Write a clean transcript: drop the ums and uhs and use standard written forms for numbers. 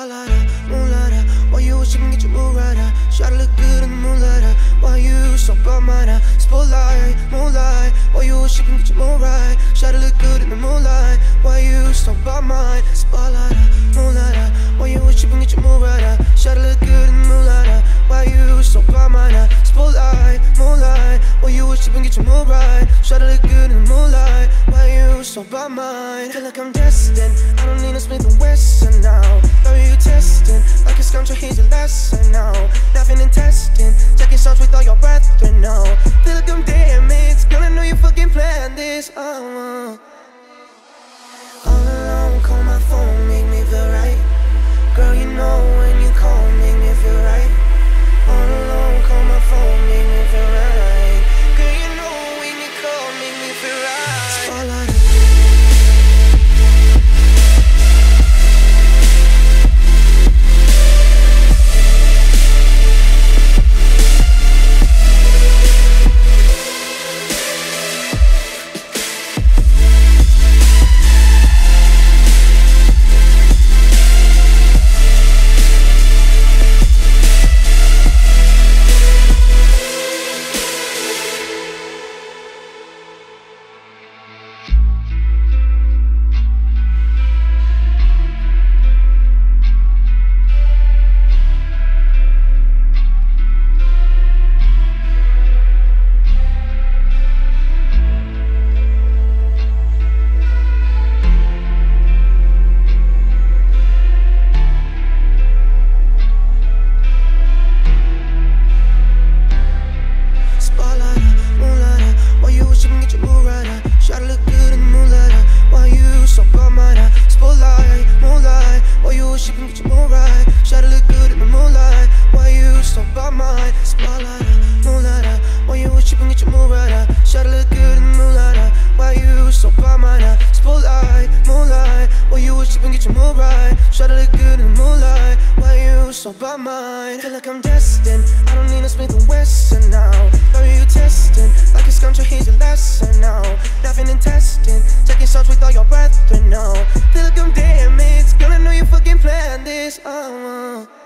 Spotlighter, moonlighter, why you wish you can get your mood right? Try to look good in the moonlighter, why you so bad mind? Spotlight, moonlight, why you wish you can get your mood right? Try to look good in the moonlight, why you so bad mind? Spotlighter, moonlighter, why you wish you can get your mood right? Try to look good in the moonlighter, why you so bad mind? Spotlight, moonlight, why you wish you can get your mood right? Try to look good in the moonlight, why you so bad mind? Feel like I'm destined, I don't need no Smith & Wesson now. Baby, you testing, like a scoundrel, here's your lesson now. Nothing in testing, taking shots with all your brethren now. Feel like I'm damaged, girl, I know you fucking planned this. All alone, call my phone, make me feel right. Girl, you know when you call, make me feel right. All alone, call my phone, make me feel right. Girl, you know when you call, make me feel right. Spotlight. So by mine, feel like I'm destined, I don't need no Smith & Wesson now. Baby, you testing, like a scoundrel, here's your lesson now. Nothing in testing, taking shots with all your brethren now. Feel like I'm damaged, girl, I know you fucking planned this.